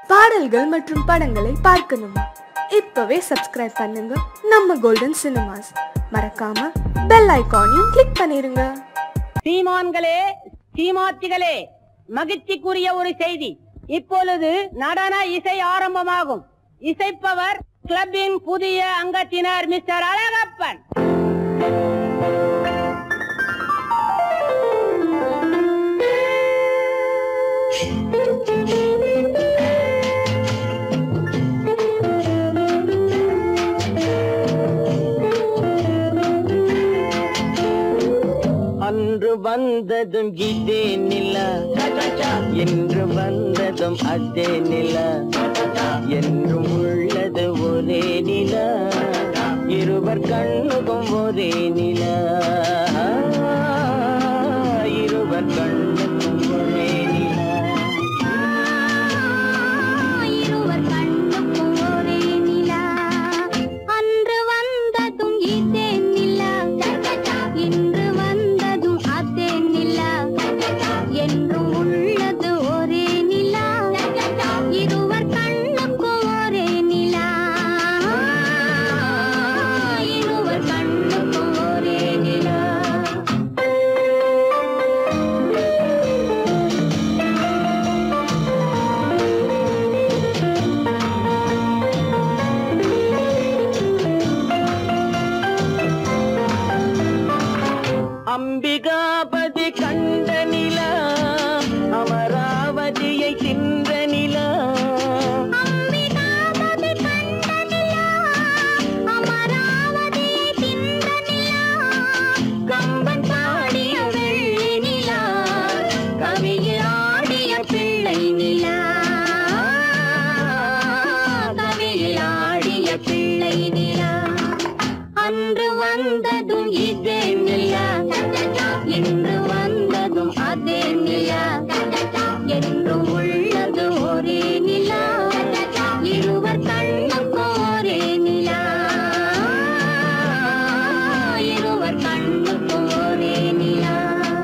பாடல்கள் மற்றும் படங்களை பார்க்கணுமா? இப்பவே சப்ஸ்கிரைப் பண்ணுங்க நம்ம கோல்டன் சினிமாஸ். மறக்காம பெல் ஐகானையும் கிளிக் பண்ணிருங்க. சீமான்களே, சீமாத்திகளே, மகிழ்ச்சிக்குரிய ஒரு செய்தி. இப்பொழுது நடன இசை ஆரம்பமாகும். இசைப்பவர் கிளப்பின் புதிய அங்கத்தினர் மிஸ்டர் அழகப்பன். அன்று வந்ததும் இதே நிலா, என்று வந்ததும் அதே நிலா, என்றும் உள்ளது ஒரே நிலா, இருவர் கண்ணுக்கும் ஒரே நிலா, இருவர் கண்ணுக்கும் ஒரே நிலா, இருவர் கண்ணுக்கும் ஒரே நிலா. அன்று வந்ததும் இதே நிலா, இன்று வந்ததும் அதே நிலா, என்றும் உள்ளது ஒரே நிலா, இருவர் கண்ணுக்கும் ஒரே நிலா, இருவர் கண்ணுக்கும் ஒரே நிலா. அம்பிகாபதி கண்ட நிலா, அமராவதியை தின்ற நிலா, அம்பிகாபதி கண்ட நிலா, அமராவதியை தின்ற நிலா, கம்பன் பாடிய வெள்ளி நிலா, கவியில் ஆடிய பிள்ளை நிலா, கவியில் ஆடிய பிள்ளை நிலா. அன்று வந்ததும் இதே நிலா, இன்று வந்ததும் அதே நிலா, என்றும் உள்ளது ஒரே நிலா, இருவர் கண்ணுக்கும் ஒரே நிலா, இருவர் கண்ணுக்கும் ஒரே நிலா.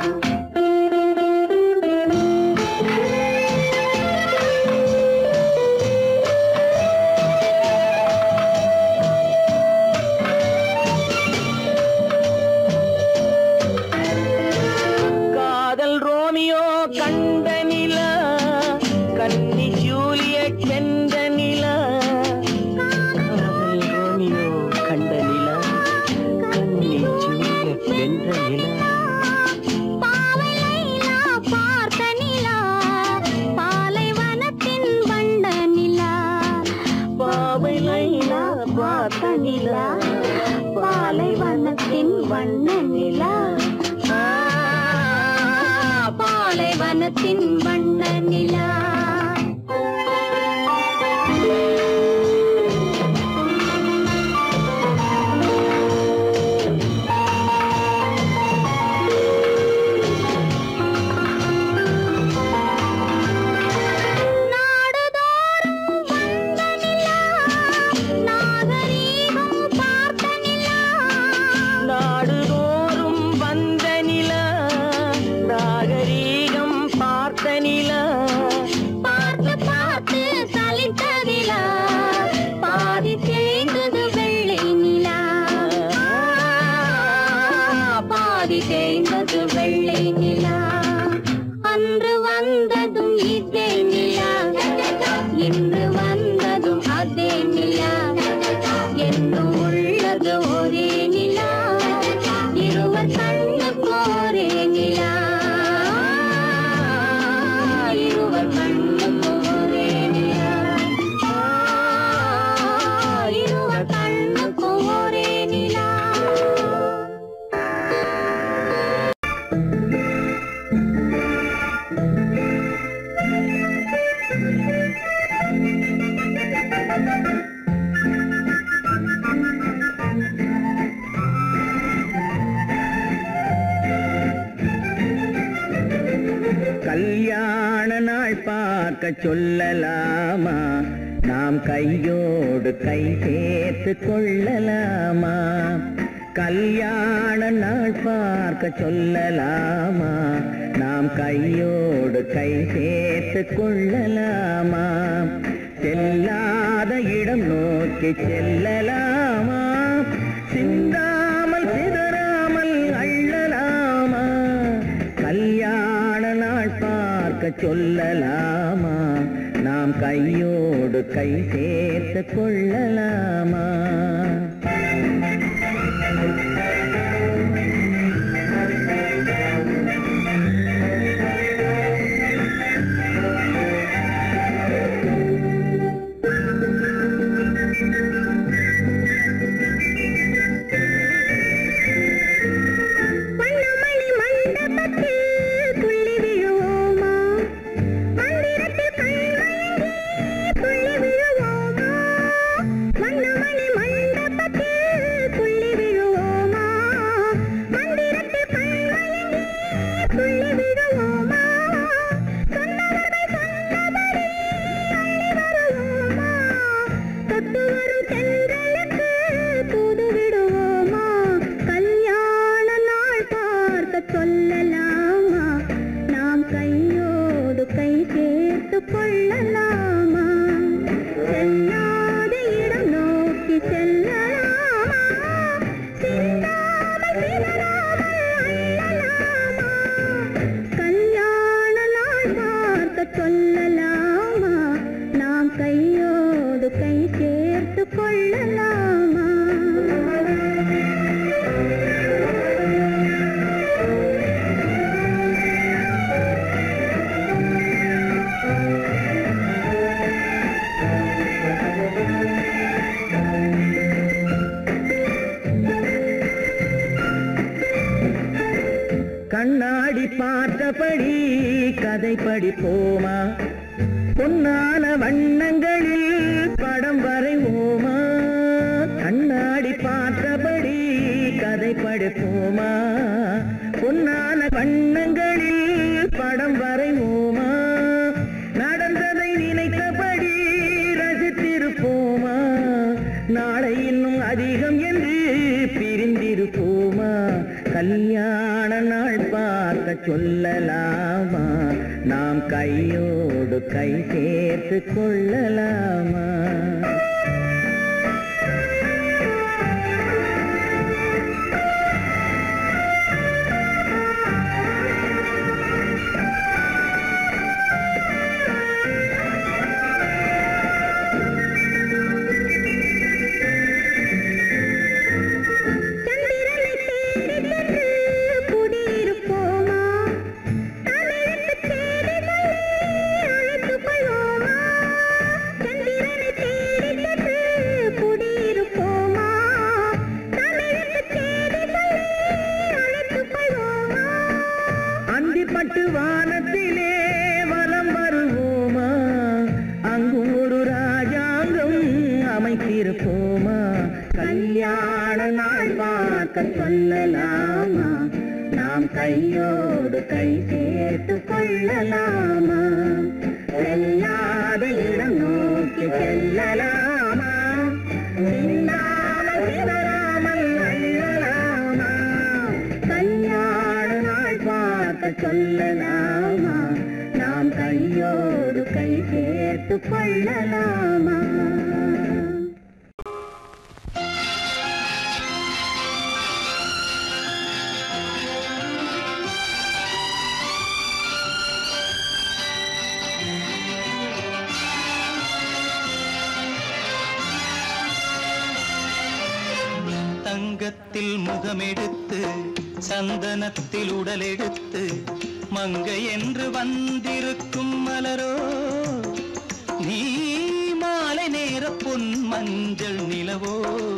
காதல் ரோமியோ கண்ட நிலா, கன்னி ஜூலியட் வென்ற நிலா, காதல் ரோமியோ கண்ட நிலா, கன்னி ஜூலியட் வென்ற நிலா, பாவை லைலா பார்த்த நிலா, பாலைவனத்தின் வண்ட நிலா, பாவை லைலா பார்த்த நிலா, பாலைவனத்தின் வண்ண நிலா, பாலைவனத்தின் வண்ண நிலா. நாடுதோறும் வந்த நிலா, நாகரீகம் பார்த்த நிலா, நாடுதோறும் வந்த நிலா, நாகரீகம் பார்த்த நிலா, பார்த்து பார்த்து சலித்ததிலா, பாதி தேய்ந்தது வெள்ளை நிலா, பாதி தேய்ந்தது வெள்ளை நிலா. அன்று வந்ததும் இதே நிலா, இன்று வந்ததும் அதே நிலா, என்றும் உள்ளது ஒரே நிலா, இருவர் கண்ணுக்கும் ஒரே நிலா, இருவர் கண்ணுக்கும் ஒரே நிலா, இருவர் கண்ணுக்கும் ஒரே நிலா. கல்யாண நாள் பார்க்க சொல்லலாமா, நாம் கையோடு கை சேர்த்து கொள்ளலாமா, கல்யாண நாள் பார்க்க சொல்லலாமா, நாம் கையோடு கை சேர்த்து கொள்ளலாமா, செல்லாத இடம் நோக்கி செல்லலாமா? சிந்தாமல் சிதறாமல் அள்ளலாமா? கல்யாண நாள் பார்க்க சொல்லலாமா? நாம் கையோடு கை சேர்த்து கொள்ளலாமா? கண்ணாடி பார்த்தபடி கதை படிப்போமா? பொன்னான வண்ணங்களில் படம் வரைவோமா? கண்ணாடி பார்த்தபடி கதை படிப்போமா? பொன்னான வண்ணங்களில் படம் வரைவோமா? நடந்ததை நினைத்தபடி ரசித்திருப்போமா? நாளை இன்னும் அதிகம் என்று பிரிந்திருப்போமா? கல்யாண நாள் பார்க்க சொல்லலாமா? நாம் கையோடு கை சேர்த்து கொள்ளலாமா? பட்டு வானத்திலே வலம் வருவோமா? அங்கும் ஒரு ராஜாங்கம் அமைத்திருப்போமா? கல்யாண நாள் பார்க்க சொல்லலாமா? நாம் கையோடு கை சேர்த்து கொள்ளலாமா? செல்லாத இடம் நோக்கி செல்லலாமா? சிந்தாமல் சிதறாமல் அள்ளலாமா? கல்யாண நாள் பார்க்க சொல்லலாமா? நாம் கையோடு கை சேர்த்து கொள்ளலாமா? தங்கத்தில் முகமெடுத்து சந்தனத்தில் உடலெடுத்து மங்கை என்று வந்திருக்கும் மலரோ, நீ மாலை நேர பொன் மஞ்சள் நிலவோ.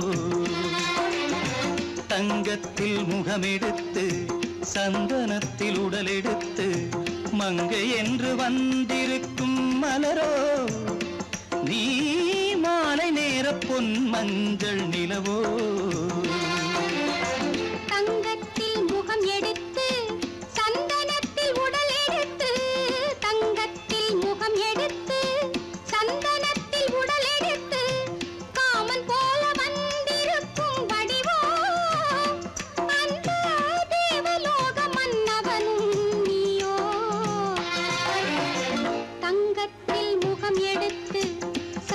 தங்கத்தில் முகமெடுத்து சந்தனத்தில் உடலெடுத்து மங்கை என்று வந்திருக்கும் மலரோ, நீ மாலை நேர பொன் மஞ்சள் நிலவோ. தங்கத்தில் முகம் எடுத்து சந்தனத்தில் உடல் எடுத்து, தங்கத்தில் முகம் எடுத்து சந்தனத்தில் உடல் எடுத்து காமன் போல வந்திருக்கும் வடிவோ, அந்த தேவலோக மன்னவனும் நீயோ. தங்கத்தில் முகம் எடுத்து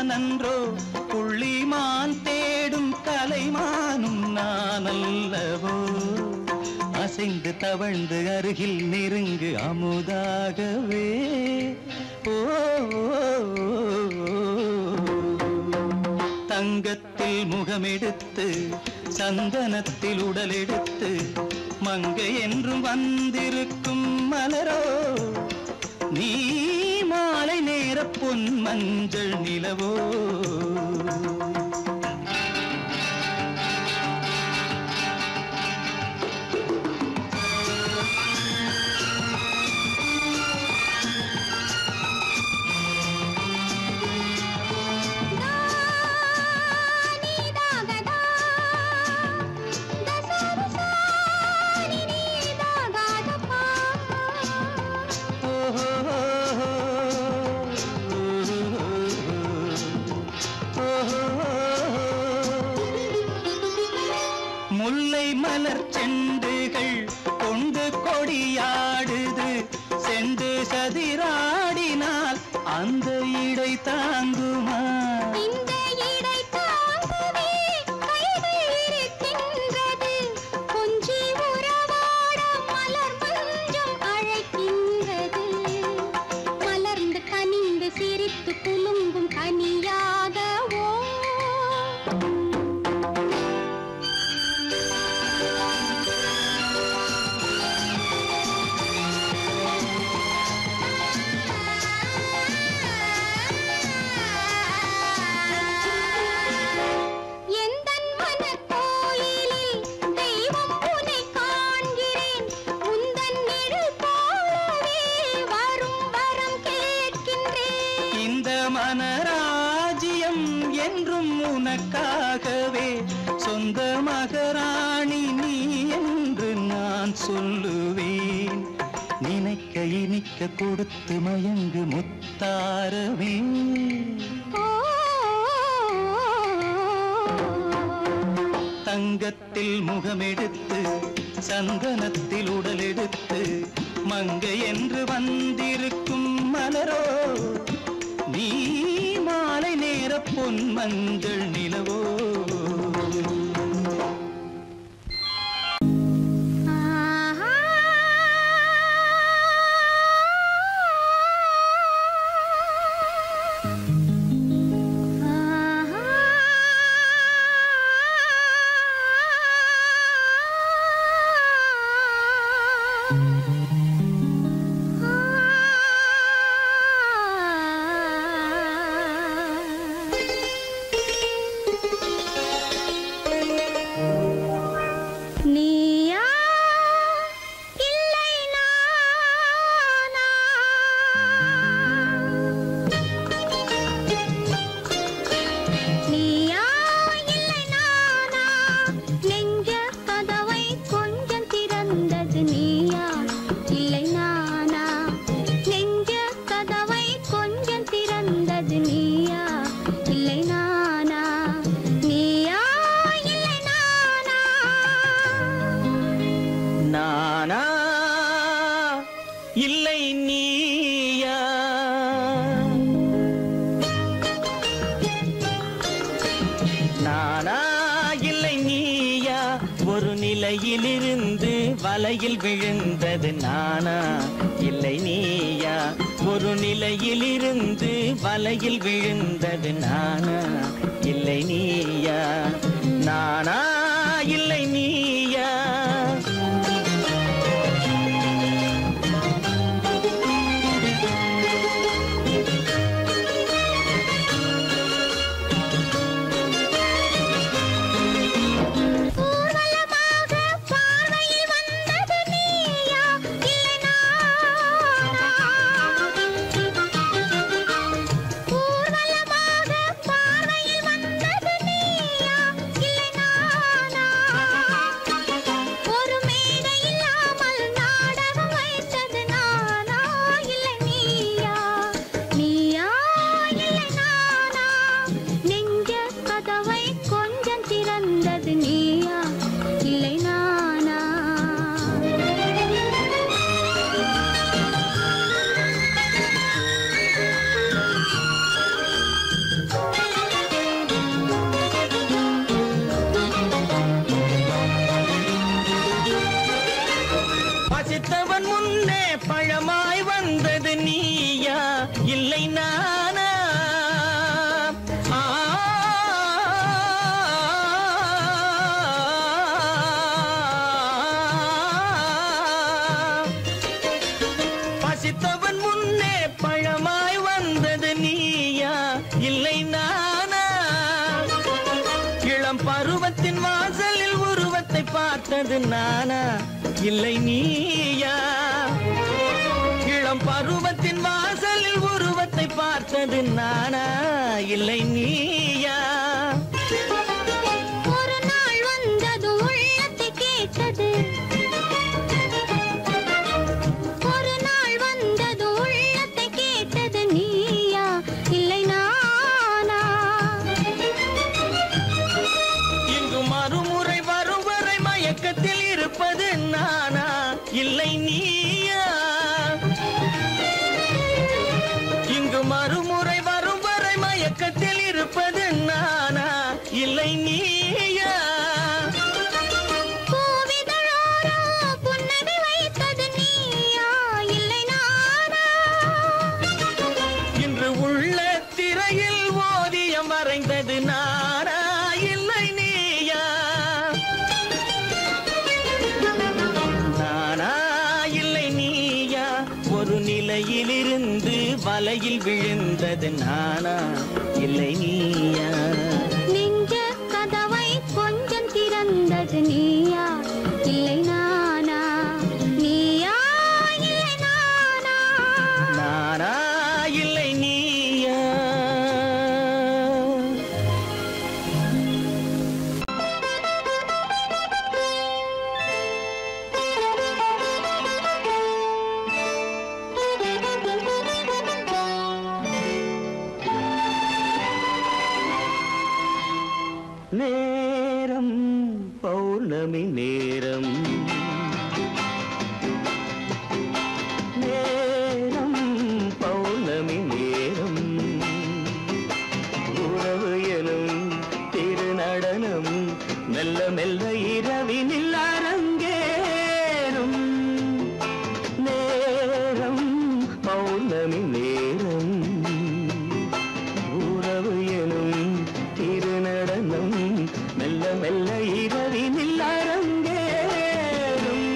நான் அன்றோ புள்ளிமான் தேடும் கலைமானும் நான் அல்லவோ அசைந்து தவழ்ந்து அருகில் நெருங்கு அமுதாகவே ஓ தங்கத்தில் முகமெடுத்து சந்தனத்தில் உடலெடுத்து மங்கை என்றும் வந்திருக்கும் மலரோ நீ மாலை நேர பொன் மஞ்சள் நிலவோ முல்லை மலர் செண்டுகள் கொண்டு கொடியாடுது செண்டு சதிராடினால் அந்த இடை தாங்குமா இந்த இடை தாங்குவே கைகள் இருக்கின்றது கொஞ்சி உறவாட மலர் மஞ்சம் அழைக்கின்றது மலர்ந்து கனிந்து சிரித்து குலுங்கும் கனியாகவோ மனராஜ்யம் என்றும் உனக்காகவே சொந்த மகராணி நீ என்று நான் சொல்லுவேன் நினைக்க இனிக்க கொடுத்து மயங்கு முத்தாரவே தங்கத்தில் முகமெடுத்து சந்தனத்தில் உடலெடுத்து மங்கை என்று வந்திருக்கும் மலரோ நீ மாலை நேர பொன் மஞ்சள் நிலவோ ஒரு நிலையிலிருந்து வலையில் விழுந்தது நானா இல்லை நீயா ஒரு நிலையிலிருந்து வலையில் விழுந்தது நானா இல்லை நீயா நானா இல்லை நீயா ஊர்வலமாக பார்வையில் வந்தது பார்த்தது நானா இல்லை நீயா இளம் பருவத்தின் வாசலில் உருவத்தை பார்த்தது நானா இல்லை நீயா ஒரு நாள் வந்தது உள்ளத்தை கேட்டது ஒரு நாள் வந்தது உள்ளத்தை கேட்டது நீயா இல்லை நானா இங்கு மறுமுறை வரும் வரை மயக்கத்தில் இருப்பது நானா இல்லை நீயா இங்கு மறுமுறை வரும் வரை மயக்கத்தில் இருப்பது நானா இல்லை நீயா பூவிதழோரோ புன்னகை வைத்தது நீயா இல்லை நானா இன்று உள்ள திரையில் ஓவியம் வரைந்தது நானா இல்லை நீயா நானா இல்லை நீயா ஒரு நிலையிலிருந்து வலையில் விழுந்தது நானா இல்லை நீயா நெஞ்ச கதவை கொஞ்சம் திறந்தது நீயா இல்லை நானா நீயா இல்லை நானா நானா இல்லை நீயா நேரம் பௌர்ணமி நேரம் நேரம் பௌர்ணமி நேரம் உறவு எனும் திருநடனம் மெல்ல மெல்ல இரவினில் அரங்கேறும் நேரம் பௌர்ணமி நேரம் உறவு எனும் திருநடனம் மெல்ல மெல்ல இரவினில் அரங்கேறும்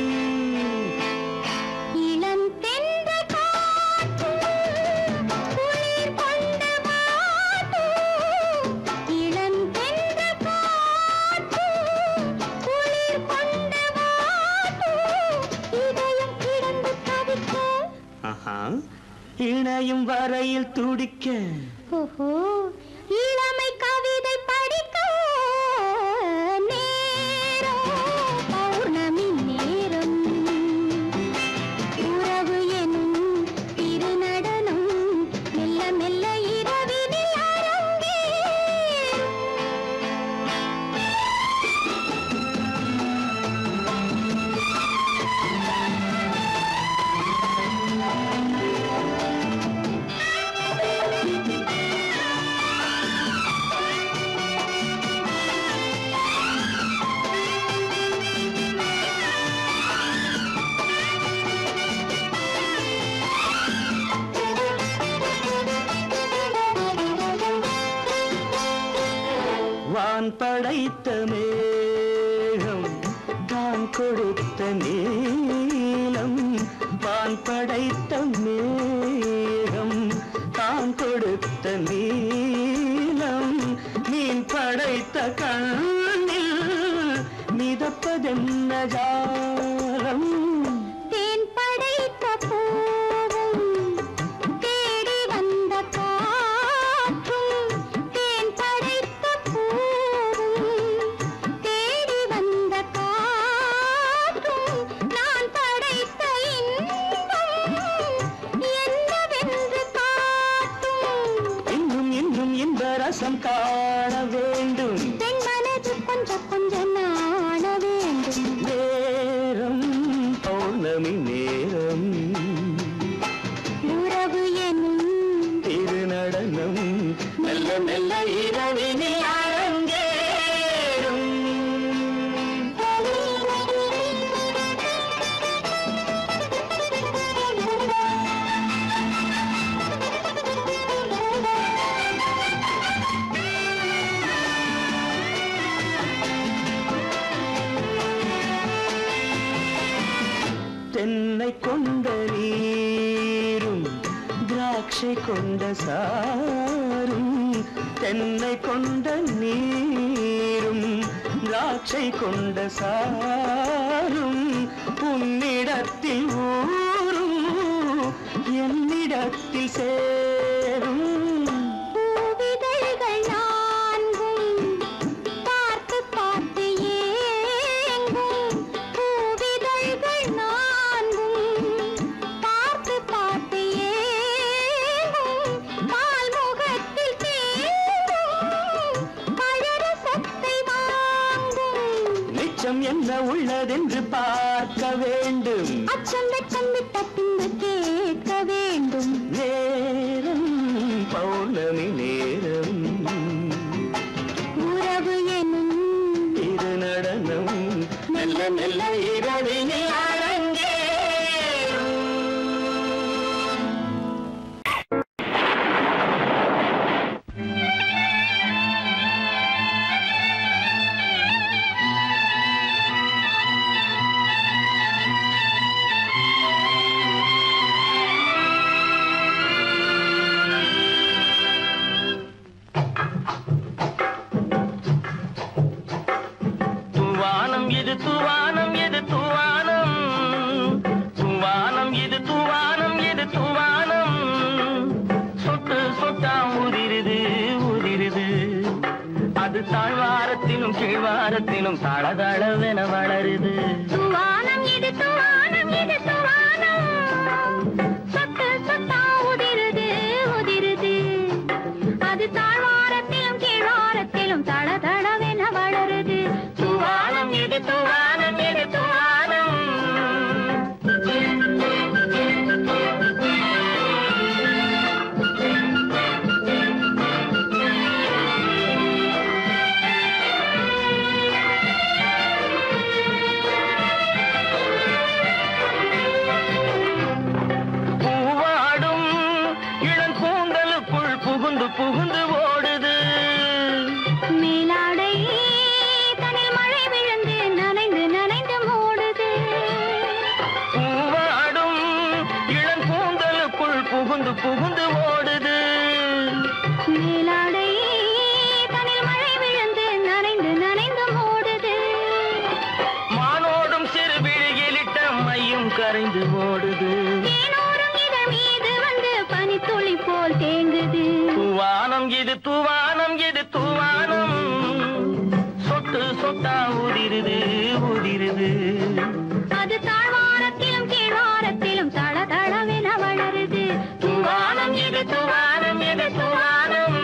இளம் தென்றல் காற்று குளிர் கொண்டு வாட்டும் இளம் தென்றல் காற்று குளிர் கொண்டு வாட்டும் இதயம் கிடந்து தவிக்க ஆஹா இணையும் வரையில் துடிக்க ஓஹோ இளமை கவிதை படிக்க நேரம் பௌர்ணமி நேரம் உறவு எனும் திருநடனம் மெல்ல மெல்ல இரவினில் அரங்கேறும் வான் படைத்த மேகம் தான் கொடுத்த நீலம் வான் படைத்த மேகம் தான் கொடுத்த நீலம் மீன் படைத்த கண்ணில் மிதப்பதென்ன ஜாலம் தேன் படைத்த பூவும் தேடி வந்த காற்றும் தேன் படைத்த பூவும் தேடி வந்த காற்றும் நான் படைத்த இன்பம் என்னவென்று காட்டும் இன்னும் இன்னும் இந்த ரசம் காண வேண்டும் பெண் மனது கொஞ்சம் கொஞ்சம் நாண வேண்டும் நேரம் பௌர்ணமி நேரம் உறவு எனும் திருநடனம் மெல்ல மெல்ல இரவினில் அரங்கேறும் தென்னை கொண்ட நீரும் திராட்சை கொண்ட சாரும் தென்னை கொண்ட நீரும் திராட்சை கொண்ட சாரும் உன்னிடத்தில் ஊரும் என்னிடத்தில் சேரும். பூவிதழ்கள் நான்கும் பார்த்து பார்த்து ஏங்கும். பூவிதழ்கள் நான்கும் பார்த்து பார்த்து ஏங்கும். பால்முகத்தில் தேங்கும் பழரசத்தை வாங்கும். நிச்சம் என்ன உள்ளதென்று பார்க்க வேண்டும். அச்சம் வெச்சம் விட்ட பின்பு கேட்க வேண்டும். நேரம் பௌர்ணமி நேரம் உறவு எனும் இரு நடனம் மெல்ல மெல்ல இரவினில் அரங்கேறும். தூவானம் இது தூவானம் இது தூவானம். தூவானம் இது தூவானம் இது தூவானம். சொட்டு சொட்டா உதிருது உதிருது. அது தாழ்வாரத்திலும் கீழ்வாரத்திலும் தளதளவென வளருது. தூவானம் இது தூவானம் இது தூவானம். சொட்டு சொட்டா உதிருது உதிருது. அது தாழ்வாரத்திலும் கீழ்வாரத்திலும் தளதளவென வளருது. தூவானம் இது தூவானம் இது தூவானம். பூவாடும் இளங்கூந்தலுக்குள் புகுந்து புகுந்து ஓடுது. மேலாடை தனில் மழை விழுந்து நனைந்து நனைந்து மூடுது. பூவாடும் இளங்கூந்தலுக்குள் புகுந்து புகுந்து ஓடுது. மேலாடை தனில் மழை விழுந்து நனைந்து நனைந்து மூடுது. மானோடும் சிறு விழியிலிட்ட மையும் கரைந்து ஓடுது. தேனோரும் இதழ் மீது வந்து பனித்துளி போல் தேங்குது. தூவானம் இது தூவானம் இது தூவானம். சொட்டு சொட்டா உதிருது உதிருது. அது தாழ்வாரத்திலும் கீழ்வாரத்திலும் தளதளவென வளருது. தூவானம் இது தூவானம் இது தூவானம்.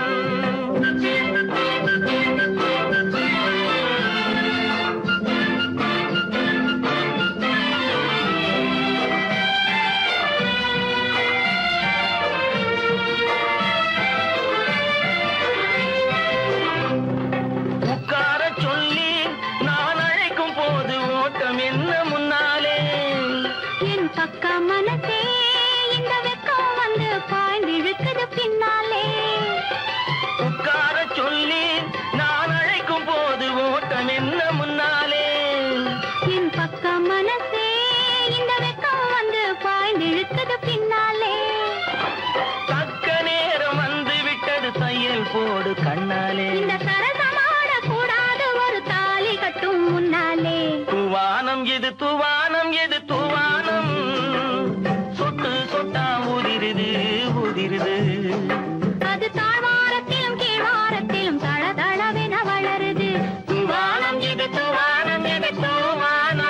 உட்கார சொல்லி நான் அழைக்கும் போது ஓட்டம் என்ன முன்னாலே. என் பக்க மனசே இந்த வெக்கம் வந்து பாய்ந்திழுக்குது பின்னாலே. உட்கார சொல்லி நான் அழைக்கும் போது ஓட்டம் என்ன முன்னாலே. என் பக்க மனசே இந்த வெக்கம் வந்து பாய்ந்திழுக்குது பின்னாலே. தக்க நேரம் வந்து விட்டது தையல் போடு கண்ணாலே. இந்த சரசமாட கூடாது ஒரு தாலி கட்டும் முன்னாலே. தூவானம் இது தூவானம் இது தூவானம். சொட்டு சொட்டா உதிருது உதிருது. அது தாழ்வாரத்திலும் கீழ்வாரத்திலும் தளதளவென வளருது. தூவானம் இது தூவானம் இது தூவானம்.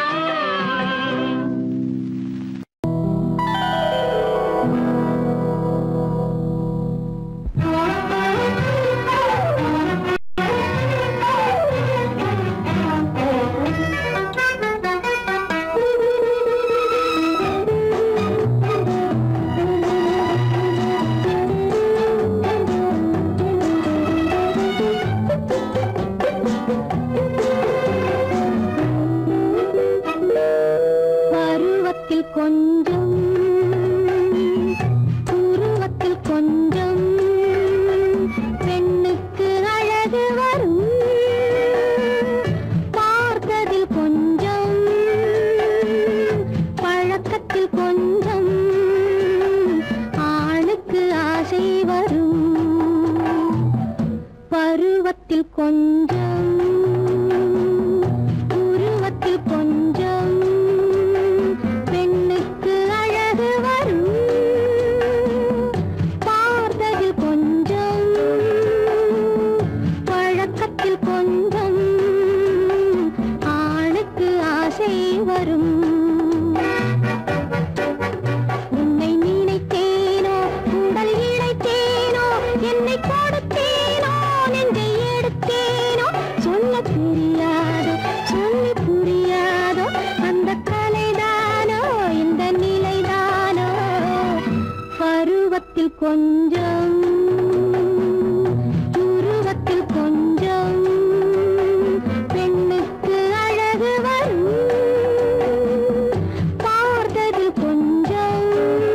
கொடுத்தேனோ சொல்ல தெரியாதோ சொல்லி புரியாதோ அந்த கலைதானோ இந்த நிலைதானோ பருவத்தில் கொஞ்சம் உருவத்தில் கொஞ்சம் பெண்ணுக்கு அழகு வரும் பார்த்தது கொஞ்சம்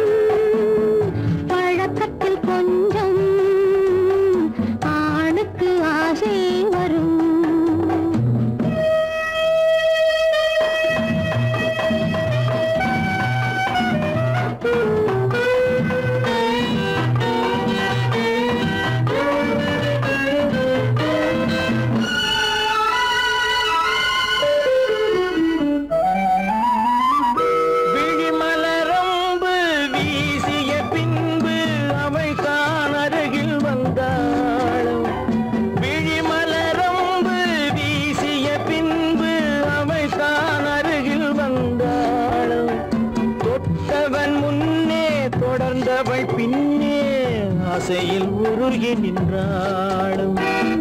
பழக்கத்தில் கொஞ்சம் ஆணுக்கு ஆசை வரும் விழிமலரம்பு வீசிய பின்பு அவள் தான் அருகில் வந்தாளும். விழிமலரம்பு வீசிய பின்பு அவள் தான் அருகில் வந்தாளும். தொட்டவன் முன்னே தொடர்ந்தவள் பின்னே ஆசையில் உருகி நின்றாளும்.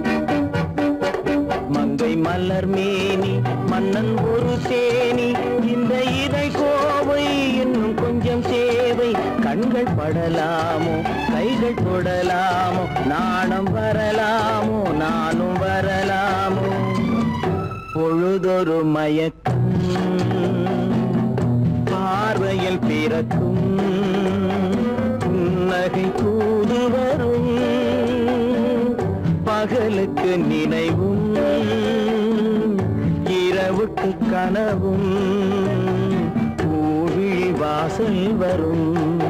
மங்கை மலர் மேனி மன்னன் ஒரு தேனி இந்த இதை கோவை இன்னும் கொஞ்சம் சேவை. கண்கள் படலாமோ கைகள் தொடலாமோ நாணம் வரலாமோ நானும் வரலாமோ. பொழுதொரு மயக்கம் பார்வையில் பிறக்கும் புன்னகை தூது வரும். பகலுக்கு நினைவும் இரவுக்கு கனவும் பூவிழி வாசல் வரும்.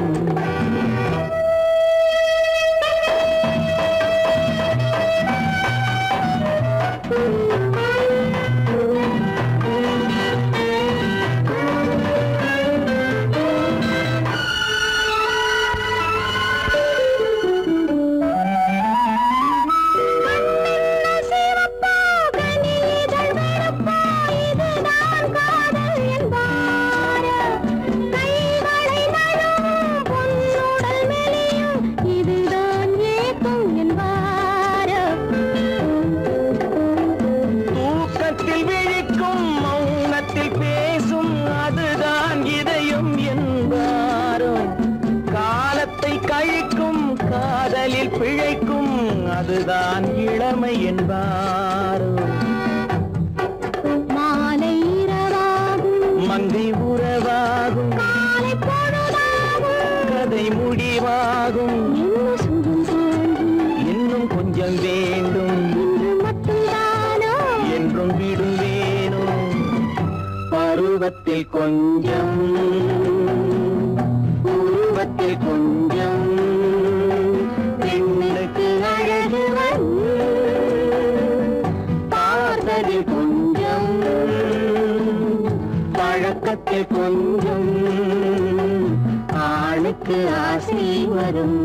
தூக்கத்தில் விழிக்கும் மௌனத்தில் பேசும் அதுதான் இதயம் என்பாரோ. காலத்தை கழிக்கும் காதலில் பிழைக்கும் அதுதான் இளமை என்பாரோ. மாலை இரவாகும் மங்கை உறவாகும் காலை பொழுதாகும் கதை முடிவாகும். என்ன சுகம் தோன்றும் இன்னும் கொஞ்சம் வேண்டும் இன்று மட்டும்தானோ என்றும் விடுவேனோ. பருவத்தில் கொஞ்சம் உருவத்தில் கொஞ்சம் பெண்ணுக்கு அழகு வரும். பார்த்ததில் கொஞ்சம் பழக்கத்தில் கொஞ்சம் ஆணுக்கு ஆசை வரும்.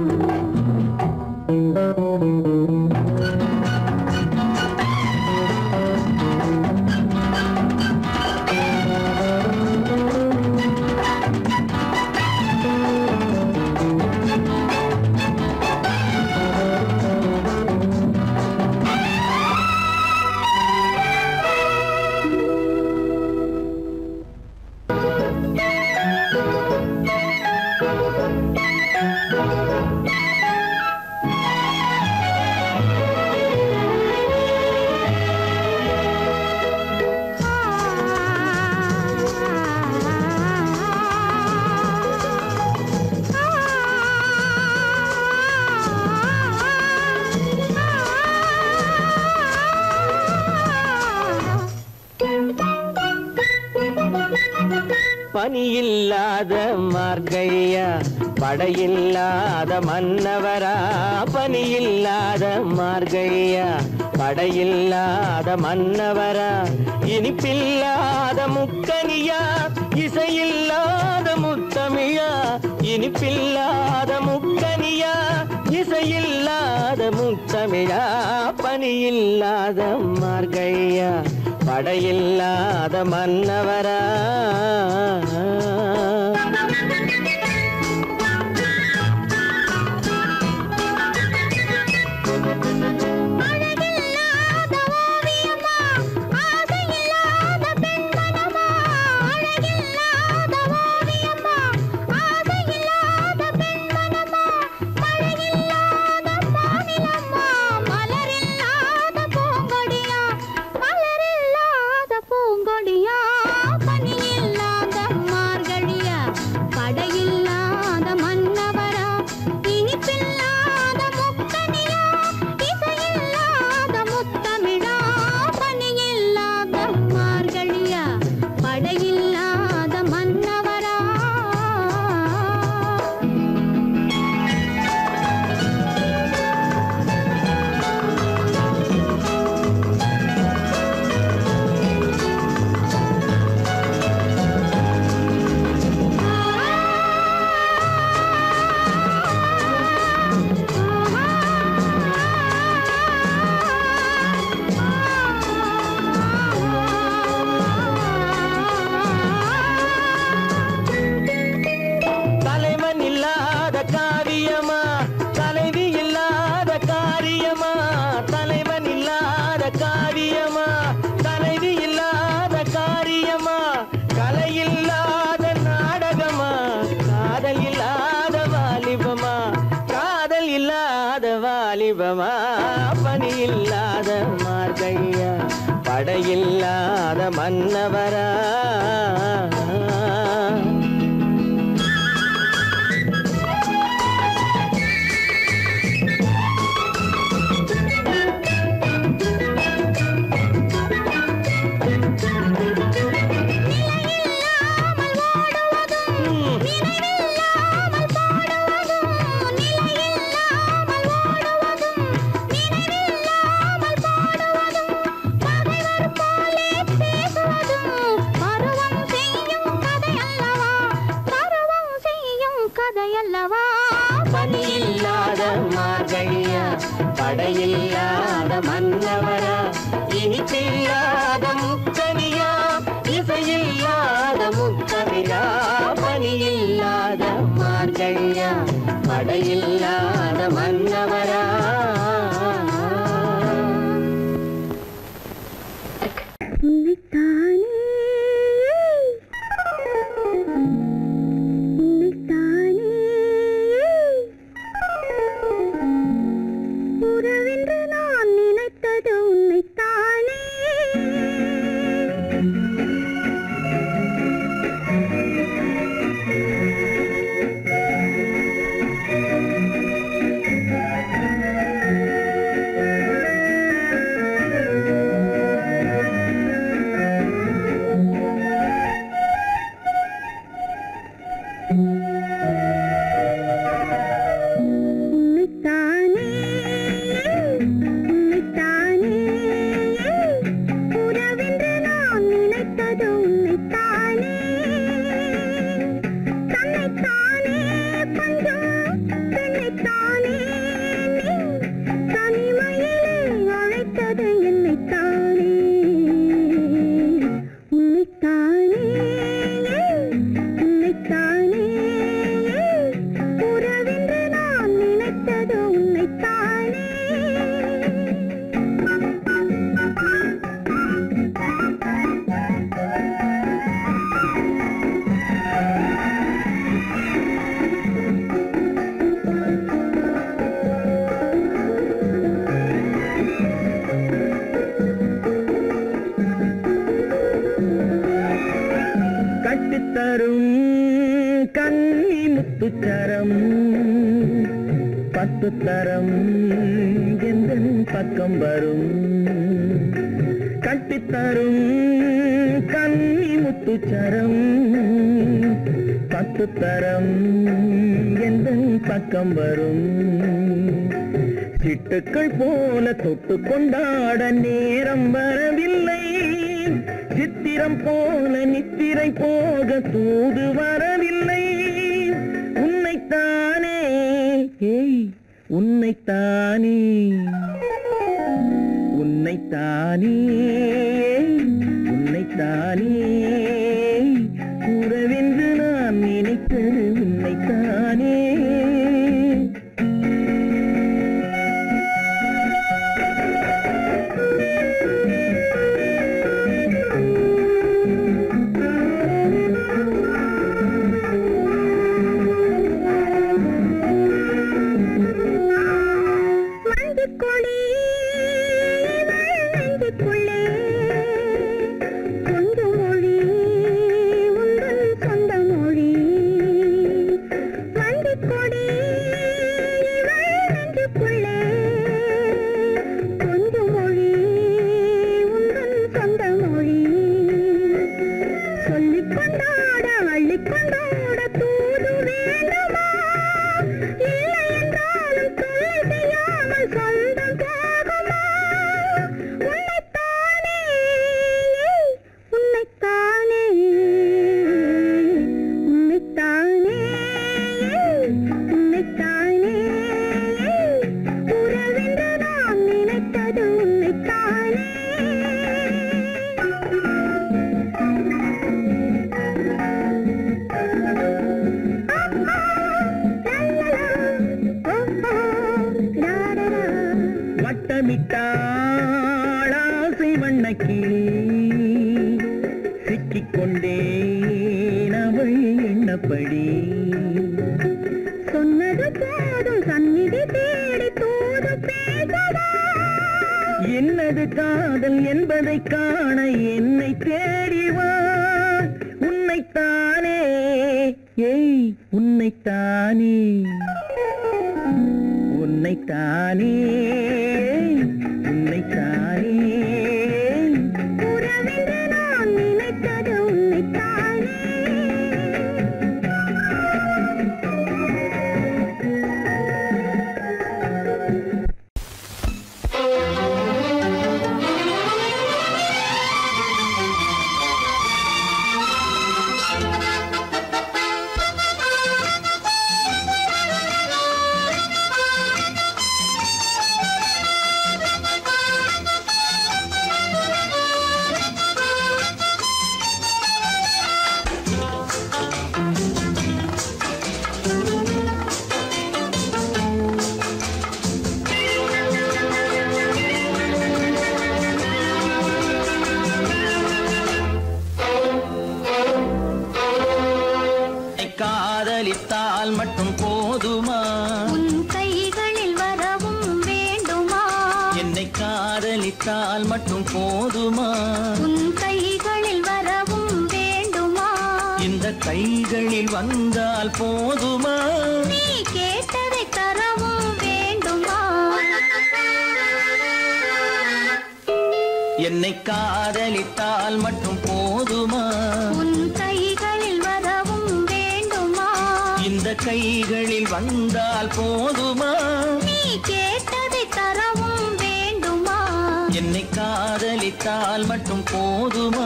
பனியில்லாத மார்கழியா படையில்லாத மன்னவரா. பனியில்லாத மார்கழியா படையில்லாத மன்னவரா. இனிப்பில்லாத முக்கனியா இசையில்லாத முத்தமிழா. இனிப்பில்லாத முக்கனியா இசையில்லாத முத்தமிழா. பனியில்லாத மார்கழியா படையில்லாத மன்னவரா. அழகில்லாத பனி இல்லாத மார்கழியா படையில்லாத மன்னவரா படையில்லாத மன்னவரா இனிப்பில்லாத முக்கனியா இசையில்லாத முக்கவிரா பனியில்லாத மார்கழியா படையில்லாத மன்னவரா முத்துச்சரம் பத்து தரம் எந்தன் பக்கம் வரும் கட்டித்தரும் கன்னி முத்துச்சரம் பத்து தரம் எந்தன் பக்கம் வரும் சிட்டுக்கள் போல தொட்டு கொண்டாட நேரம் வரவில்லை சித்திரம் போல நித்திரை போக தூது வரவில்லை உன்னைத்தானே உன்னைத்தானே உன்னைத்தானே உன்னைத்தானே கூறவென்று நான் நினைத்தது உன்னைத்தானே வட்டமிட்டாளாசை வண்ணக்கிளி சிக்கிக்கொண்டேன் அவள் எண்ணப்படி சொன்னது போதும் சந்நிதி தேடி தூது பேசவா என்னது காதல் என்பதை காண என்னை தேடிவா. உன்னைத்தானே ஏய் உன்னைத்தானே உன்னைத்தானே உன்னைத்தானே உறவென்று நான் நினைத்தது உன்னைத்தானே. காதலித்தால் மட்டும் போதுமா? உன் கைகளில் வரவும் வேண்டுமா? என்னை காதலித்தால் மட்டும் போதுமா? உன் கைகளில் வரவும் வேண்டுமா? இந்த கைகளில் வந்தால் போதுமா? நீ கேட்டதை தரவும் வேண்டுமா? என்னை காதலித்தால் மட்டும் போதுமா? உன் கைகளில் வரவும் வேண்டுமா? இந்த கைகளில் வந்தால் போதுமா? நீ கேட்டதை தரவும் வேண்டுமா? என்னை காதலித்தால் மட்டும் போதுமா?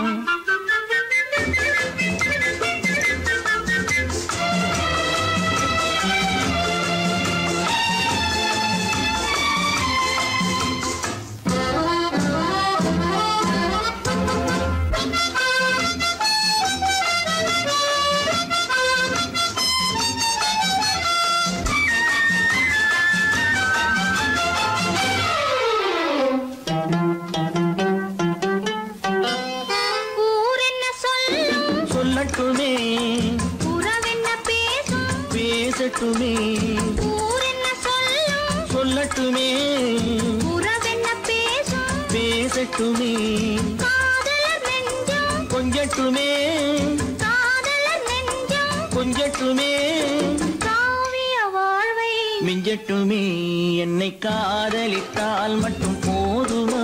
சொல்லட்டுமே உறவென்ன பேசும் பேசட்டுமே ஊர் என்ன சொல்லும் சொல்லட்டுமே உறவென்ன பேசும் பேசட்டுமே காதலர் நெஞ்சம் கொஞ்சட்டுமே காதலர் நெஞ்சம் கொஞ்சட்டுமே காவிய வாழ்வை மிஞ்சட்டுமே. என்னை காதலித்தால் மட்டும் போதுமா?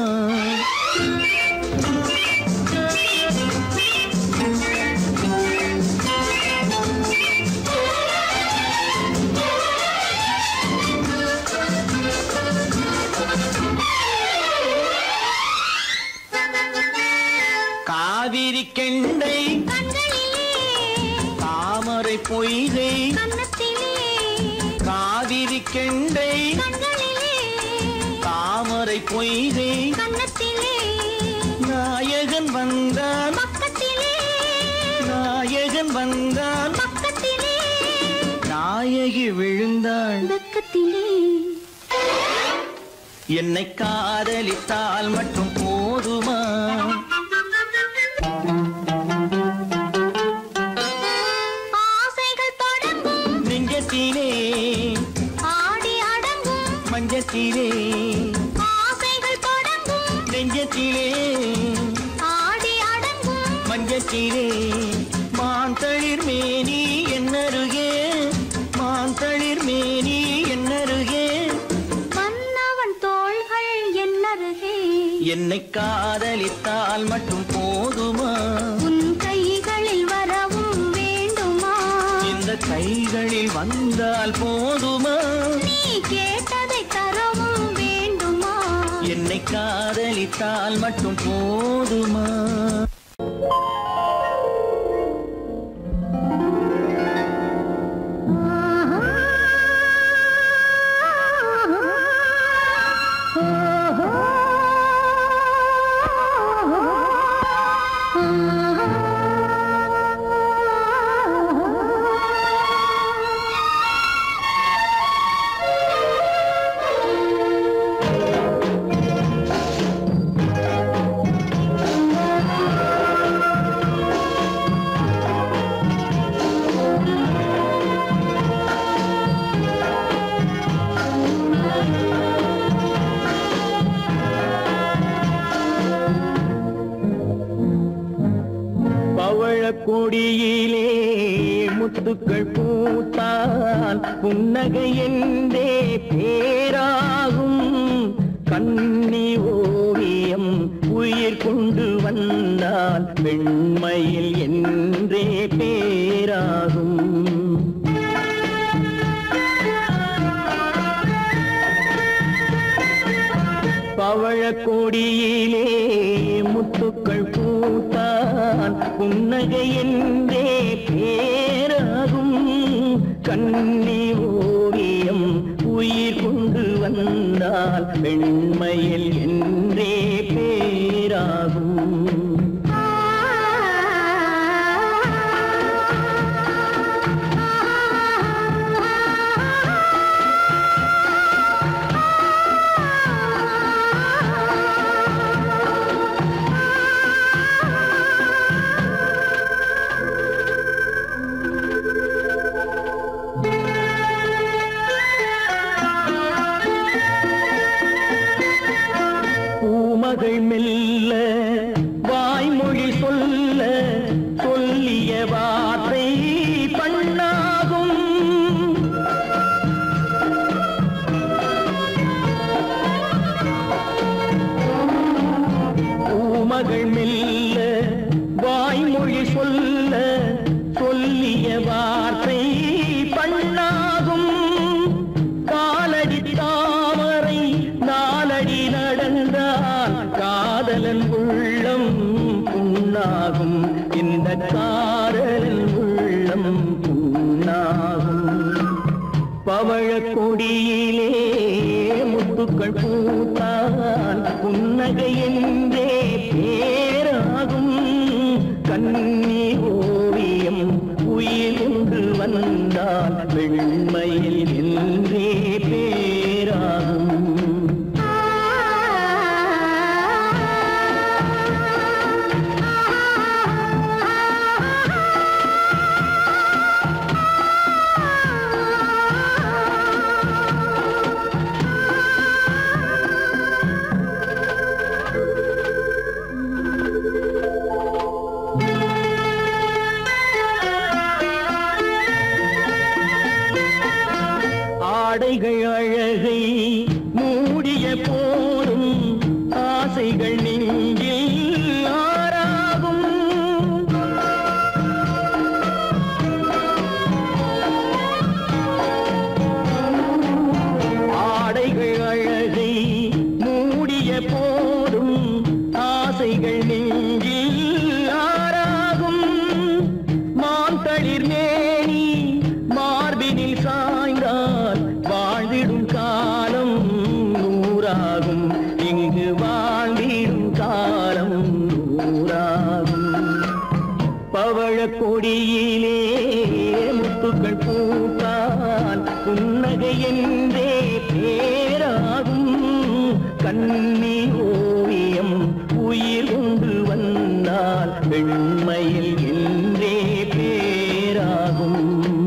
காவிரி கெண்டை கண்களிலே தாமரை பொய்கை கன்னத்திலே காவிரி கெண்டை கண்களிலே தாமரை பொய்கை கன்னத்திலே நாயகன் வந்தான் பக்கத்திலே நாயகன் வந்தான் பக்கத்திலே நாயகி விழுந்தாள் பக்கத்திலே. என்னை காதலித்தால் மட்டும் போதுமா? ஆசைகள் தொடங்கும் நெஞ்சத்திலே ஆடி அடங்கும் மஞ்சத்திலே ஆசைகள் தொடங்கும் நெஞ்சத்திலே ஆடி அடங்கும் மஞ்சத்திலே மாந்தளிர் மேனி என்னருகே மாந்தளிர் மேனி என்னருகே மன்னவன் தோள்கள் என்னருகே என்னை காதலித்தால் மட்டும் போதுமா? உன் கைகளில் வரவும் வேண்டுமா? இந்த கைகளில் வந்தால் போதுமா? நீ கேட்டதை தரவும் வேண்டுமா? என்னை காதலித்தால் மட்டும் போதுமா? கொடியிலே முத்துக்கள் பூத்தால் புன்னகை என்றே பேராகும். கண்ணி ஓவியம் உயிர் கொண்டு வந்தால் வெண்மையில் என்றே பேராகும். பவழக்கொடியிலே முத்துக்கள் பூத்தான் புன்னகை என்றே பேராகும். கண்ணி ஓவியம் உயிர் கொண்டு வந்தால் வெண்மையில் என்றே பேராகும். பூமகள் மெல்ல வாய்மொழி சொல்ல சொல்லிய வார்த்தை பண்ணாகும். பூமகள் மெல்ல வாய்மொழி சொல்ல சொல்லிய வார்த்தை பண்ணாகும். காலடி தாமரை நாலடி நடந்தால் காதலன் உள்ளம் புண்ணாகும். இந்த காதலன் உள்ளம் புண்ணாகும். பவழக்கொடியிலே முத்துக்கள் பூத்தால் புன்னகை என்றே பேராகும். கண்ணி ஓவியம் உயிர் கொண்டு வந்தால் வெண்மையில் என்றே பேராகும். ஆடைகள் அழகை மூடிய போதும் ஆசைகள் நெஞ்சில் ஆறாகும். ஆடைகள் அழகை மூடிய போதும் ஆசைகள் நெஞ்சில் ஆறாகும். மாந்தளிர் மேனி மார்பினில் சாய்ந்தால் வாழ்ந்திடும் காலம் நூறாகும். இங்கு வாழ்ந்திடும் காலம் நூறாகும். பவழக்கொடியிலே முத்துக்கள் பூத்தால் புன்னகை என்றே பேராகும். கண்ணி ஓவியம் உயிர் கொண்டு வந்தால் வெண்மையில் என்றே பேராகும்.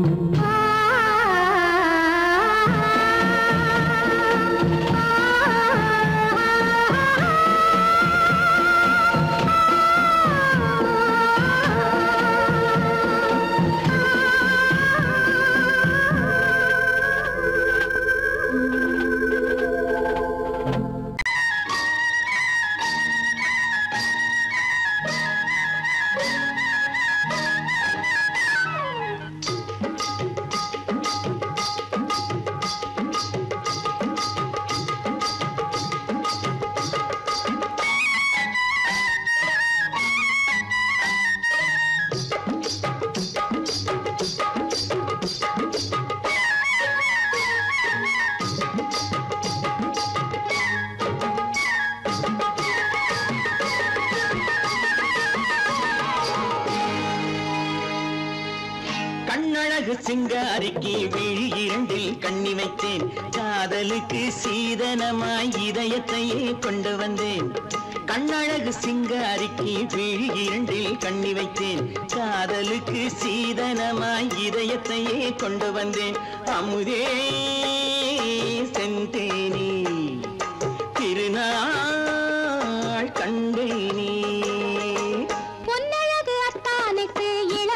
கண்ணழகு சிங்காரிக்கு விழி இரண்டில் கண்ணி வைத்தேன். காதலுக்கு சீதனமாய் இதயத்தையே கொண்டு வந்தேன். கண்ணழகு சிங்காரிக்கு விழி இரண்டில் கண்ணி வைத்தேன். காதலுக்கு சீதனமாய் இதயத்தையே கொண்டு வந்தேன். அமுதே செந்தேனே திருநாள் கண்டேனே. பொன்னழகு அத்தானுக்கு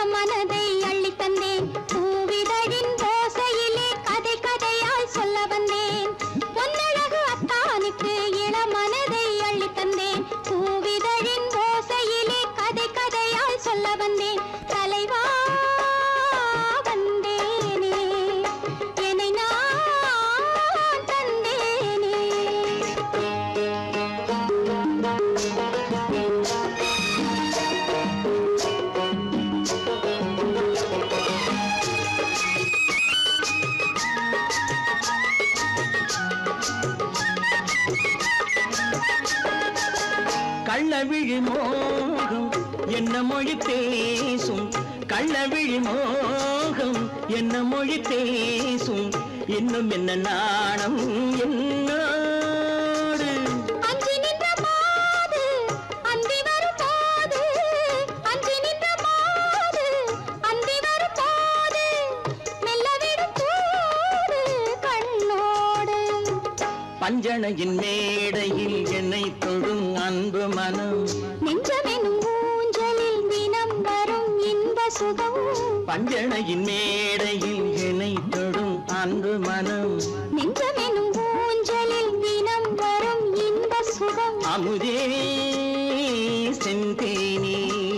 கள்ளவிழி மோகம் என்ன மொழி பேசும் கள்ளவிழி மோகம் என்ன மொழி பேசும் இன்னும் என்ன நாணம் என்னோடு அஞ்சி நின்ற மாது அந்தி வரும் போது அஞ்சி நின்ற மாது அந்தி வரும் போது மெல்ல விடும் போது கண்ணோடு பஞ்சணையின் மேடையில் என்னை தொடும் அன்பு மனம் நெஞ்சமெனும் ஊஞ்சலில் தினம் வரும் இன்ப சுகம் பஞ்சணையின் மேடையில் என்னை தொடும் அன்பு மனம் நெஞ்சமெனும் ஊஞ்சலில் தினம் வரும் இன்ப சுகம் அமுதே செந்தேனே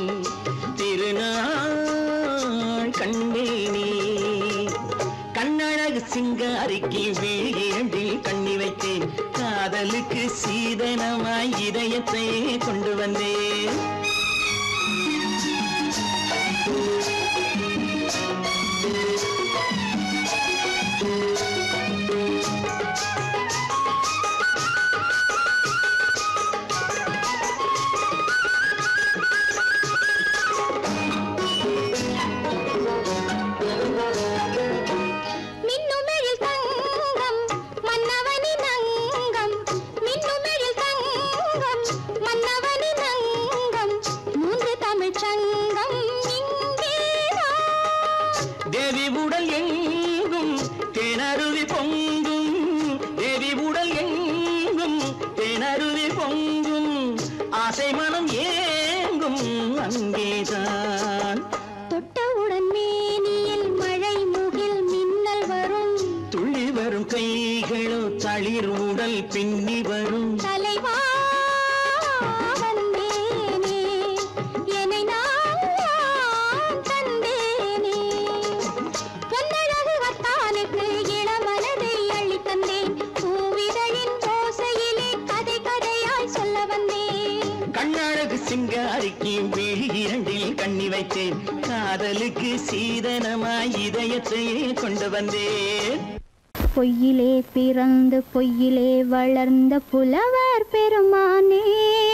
திருநாள் கண்டேனே கண்ணழகு சிங்காரிக்கு வீழில் கண்ணி வைத்தேன் காதலுக்கு சீதனமாய் இதயத்தை கொண்டு வந்தேன் மின்னுமெழில் தங்கம் மன்னவனின் அங்கம் மின்னுமெழில் தங்கம் மன்னவனின் அங்கம் மூன்று தமிழ்ச் சங்கம் இங்கேதான் தேவி உடல் எங்கும் தேனருவி பொங்கும் தேவி உடல் எங்கும் தேனருவி பொங்கும் ஆசை மனம் ஏங்கும் அங்கேதான் தொட்டவுடன் மேனியில் மழை முகில் மின்னல் வரும் துள்ளி வரும் கைகளோ தளிர் உடல் பின்னி வரும் தலைவா வந்தேனே என்னை நான் தந்தேனே பொன்னழகு வத்தானுக்கு இளமனதை அள்ளித் தந்தேன் பூவிதழின் ஓசையிலே கதை கதையாய் சொல்ல வந்தேன் கண்ணழகு சிங்காரிக்கு விழி இரண்டில் கண்ணி வைத்தேன் காதலுக்கு சீதனமாய் இதயத்தை கொண்டு வந்தேன் பொய்யிலே பிறந்து பொய்யிலே வளர்ந்த புலவர் பெருமானே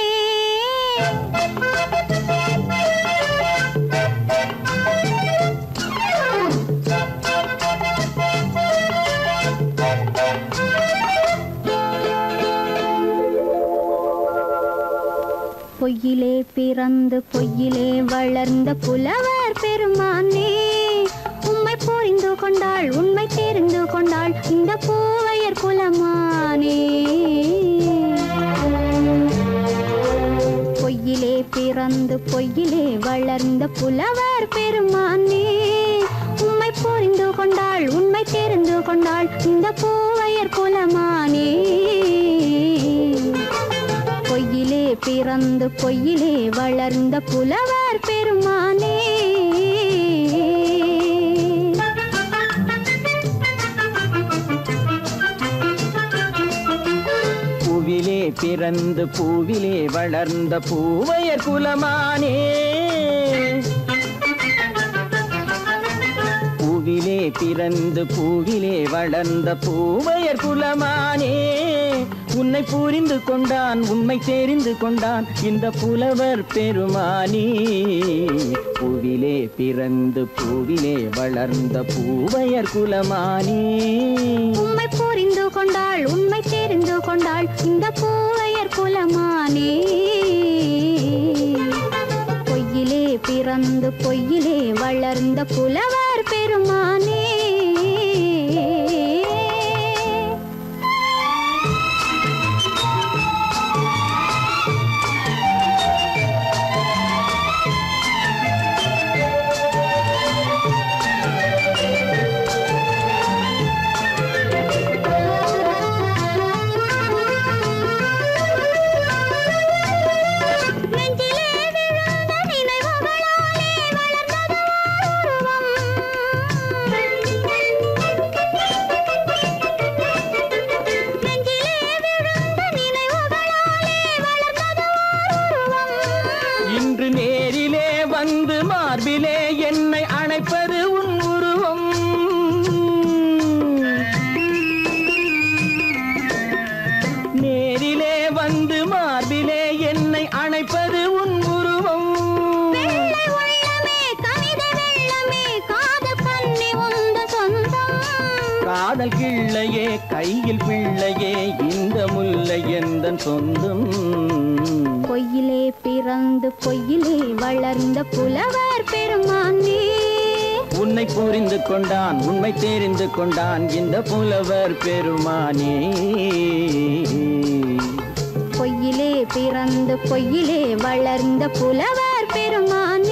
பொய்யிலே பிறந்து பொய்யிலே வளர்ந்த புலவர் பெருமானே உம்மை புரிந்து கொண்டாள் உண்மை தெரிந்து கொண்டாள் இந்த பூவையர் குலமானே பொய்யிலே பிறந்து பொய்யிலே வளர்ந்த புலவர் பெருமானே உம்மை புரிந்து கொண்டாள் உண்மை தெரிந்து கொண்டாள் இந்த பூவையர் குலமானே பொய்யிலே பிறந்து பொய்யிலே வளர்ந்த புலவர் பெருமானே பூவிலே பிறந்து பூவிலே வளர்ந்த பூவையர் குலமானே பூவிலே பிறந்து பூவிலே வளர்ந்த பூவையர் குலமானே உன்னை புரிந்து கொண்டான் உண்மை தெரிந்து கொண்டான் இந்த புலவர் பெருமானே பூவிலே பிறந்து பூவிலே வளர்ந்த பூவையர் குலமானே உம்மை புரிந்து கொண்டாள் உண்மை தெரிந்து கொண்டாள் இந்த பூவையர் குலமானே பொய்யிலே பிறந்து பொய்யிலே வளர்ந்த புலவர் பெருமானே மார்பிலே என்னை அணைப்பது உன் உருவம். நேரிலே வந்து மார்பிலே என்னை அணை காதல் கிள்ளையே கையில் பிள்ளையே இந்த முல்லை எந்தன் சொந்தம். பொய்யிலே பிறந்து பொய்யிலே வளர்ந்த புலவர் பெருமானே. உன்னை புரிந்து கொண்டான் உண்மை தெரிந்து கொண்டான் இந்த புலவர் பெருமானே. பொய்யிலே பிறந்து பொய்யிலே வளர்ந்த புலவர் பெருமானே.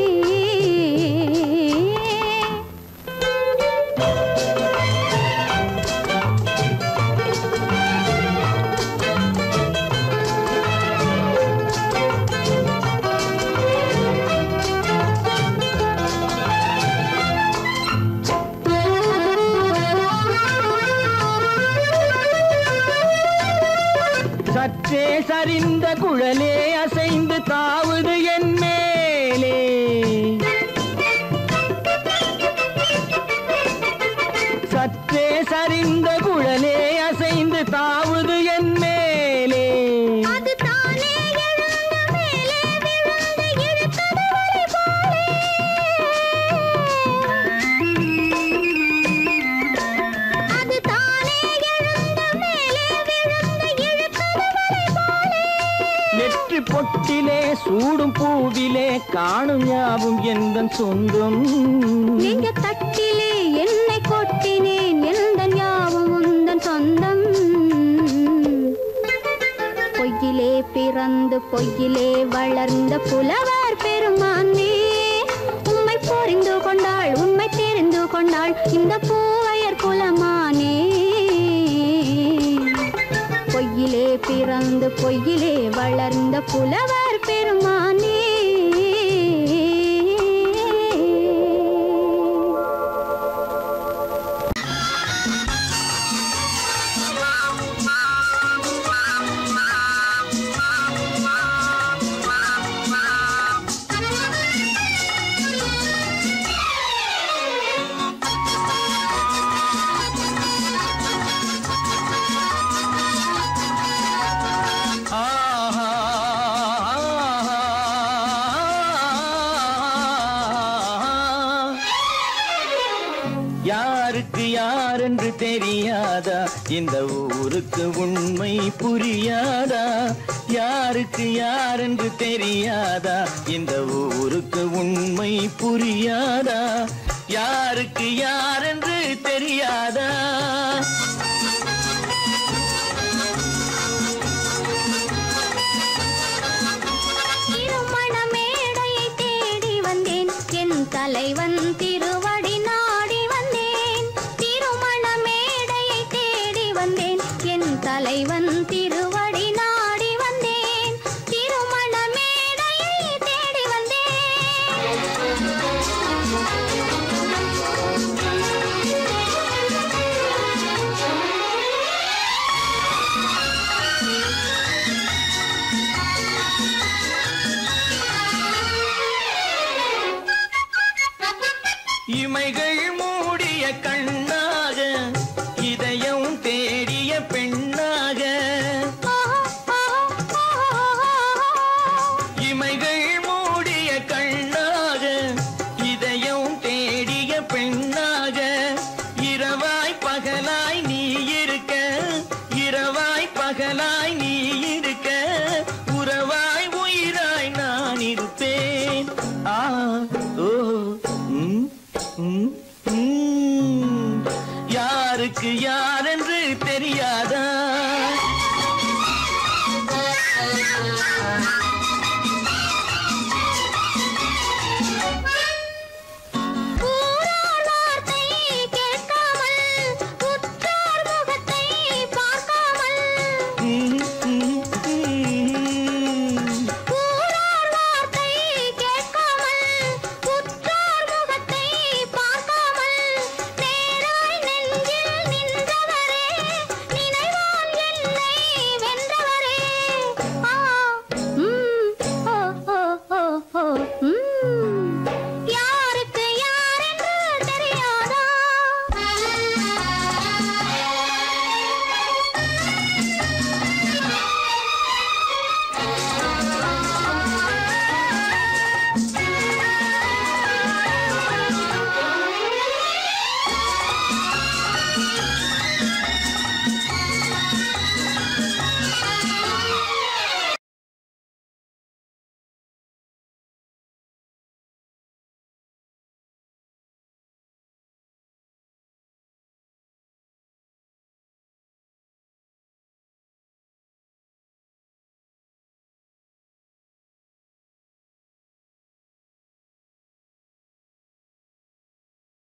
சற்றே சரிந்த குழலே அசைந்து தாவுது என் மேலே. சற்றே சரிந்த குழலே அசைந்து தாவுது என் மேலே. அது தானே எழுந்த மேலே விழுந்து இழுத்தது வலை போலே. அது தானே எழுந்த மேலே விழுந்து இழுத்தது வலை போலே. நெற்றி பொட்டிலே சூடும் பூவிலே காணும் யாவும் எந்தன் சொந்தம். நெஞ்ச தட்டிலே என்னை கொட்டினேன் எந்தன் யாவும் உந்தன் சொந்தம். பொய்யிலே பிறந்து பொய்யிலே வளர்ந்த புலவர் பெருமானே. உம்மை புரிந்து கொண்டாள் உண்மை தெரிந்து கொண்டாள் இந்த பூவையர் குலமானே. பொய்யிலே பிறந்து பொய்யிலே வளர்ந்த புலவர் பெருமானே. யாருக்கு யாரென்று தெரியாதா இந்த ஊருக்கு உண்மை புரியாதா. யாருக்கு யாரென்று தெரியாதா இந்த ஊருக்கு உண்மை புரியாதா. யாருக்கு யாரென்று தெரியாதா.